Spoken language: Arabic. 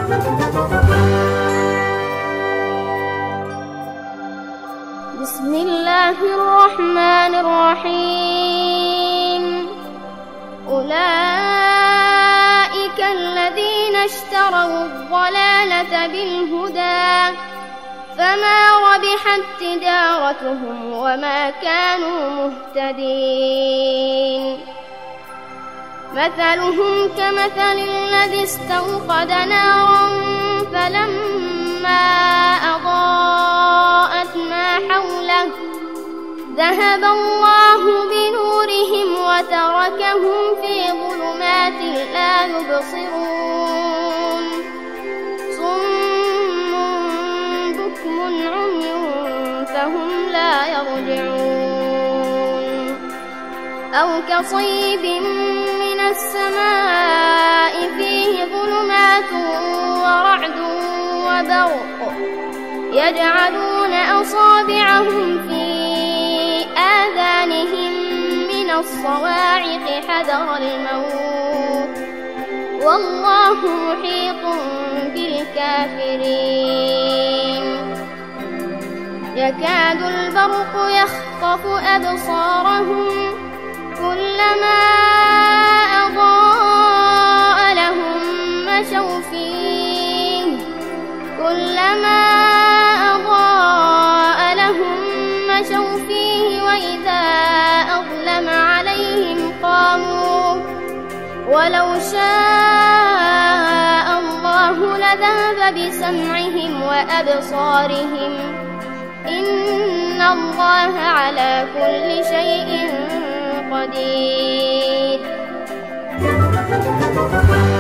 بسم الله الرحمن الرحيم. أولئك الذين اشتروا الضلالة بالهدى فما ربحت تجارتهم وما كانوا مهتدين. مثلهم كمثل الذي استوقد نارا فلما أضاءت ما حوله ذهب الله بنورهم وتركهم في ظلمات لا يبصرون. صم بكم عمي فهم لا يرجعون. أو كصيب من السماء فيه ظلمات ورعد وبرق يجعلون أصابعهم في آذانهم من الصواعق حذر الموت والله محيط بالكافرين. يكاد البرق يخطف أبصارهم كلما أضاء لهم مشوا فيه وإذا أظلم عليهم قاموا ولو شاء الله لذهب بسمعهم وأبصارهم إن الله على كل شيء قدير.